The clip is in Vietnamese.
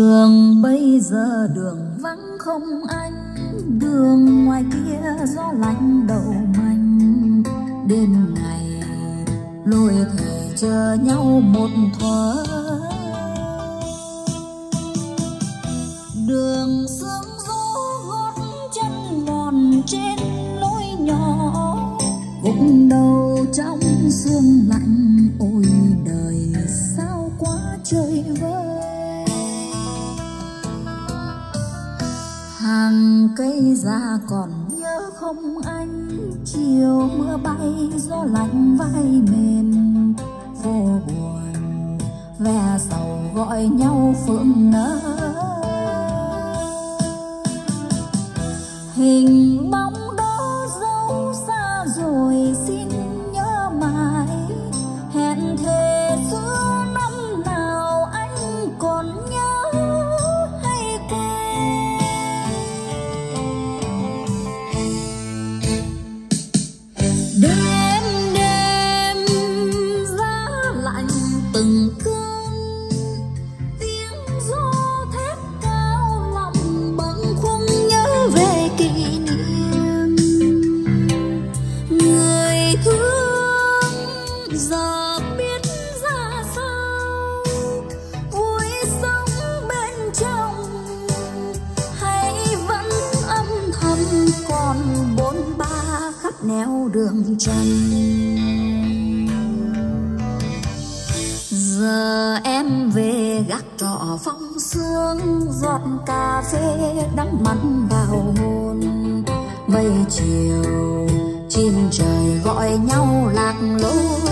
Đường bây giờ đường vắng không anh, đường ngoài kia gió lạnh đầu manh. Đêm ngày lối thề chờ nhau một thuở, đường sương gió gót chân mòn trên lối nhỏ, gục đầu trong sương lạnh. Ôi đời sao quá trời vơi, hàng cây già còn nhớ không anh? Chiều mưa bay gió lạnh vai mềm, vô buồn ve sầu gọi nhau phượng nở. Hình bóng đó dấu xa rồi xin nhớ mãi, hẹn thề xưa năm nào anh còn nhớ hay quên? Đêm đêm giá lạnh từng cơn, tiếng gió thét cao lòng bâng khuâng nhớ về kỷ niệm người thương. Giờ biết ra sao, vui sống bên trong hay vẫn âm thầm còn bôn ba khắp nẻo đường trần. Giờ em về gác trọ phong sương, giọt cà phê đắng mặn vào hồn. Mây chiều chim trời gọi nhau lạc lối,